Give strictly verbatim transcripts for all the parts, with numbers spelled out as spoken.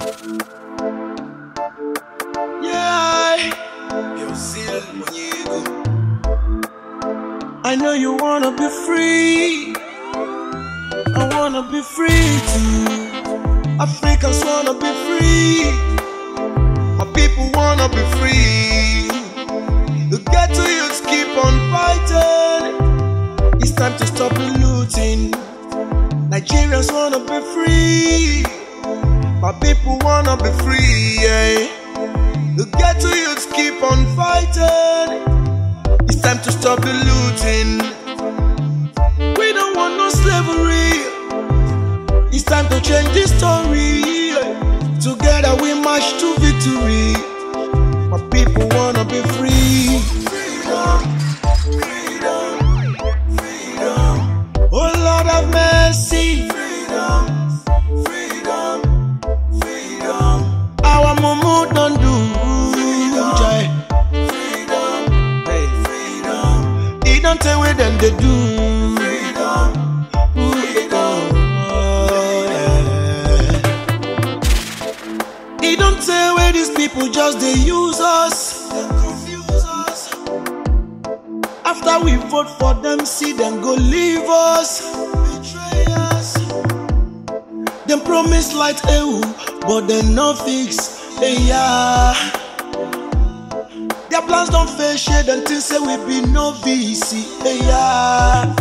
Yeah, Purezeal, Onye Egwu. I know you wanna be free. I wanna be free too. Africans wanna be free. My people wanna be free. The ghetto youths keep on fighting. It's time to stop the looting. Nigerians wanna be free. My people wanna be free, yeah. The ghetto youths keep on fighting. It's time to stop the looting. We don't want no slavery. It's time to change this story. Together we march to victory. My people wanna be free. Freedom, freedom, freedom. Oh Lord have mercy. Freedom, freedom, freedom. Our mumu don't do. Freedom, freedom, hey, freedom. He don't tell where them they do. Freedom, freedom. Oh, yeah. He don't tell where these people just they use us. They confuse us. After we vote for them, see them go leave us. Betray us. Them promise light, eh, but they no fix. Hey, yeah. Their plans don't fail shade until say we be no V C. Hey, yeah.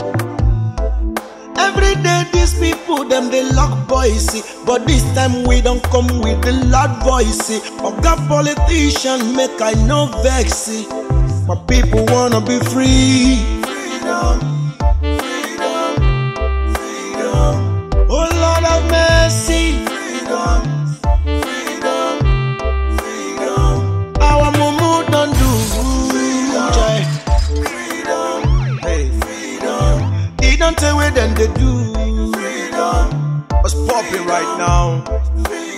Every day these people them they lock boys, see. But this time we don't come with the loud voice, see. Oga politician make I no vex, see. My people wanna be free. Freedom, freedom, freedom. Oh Lord have mercy. Freedom, freedom, freedom. Our mumu don't do. Freedom, freedom, hey, freedom. He don't tell where then they do. Freedom, what's popping right now? Freedom.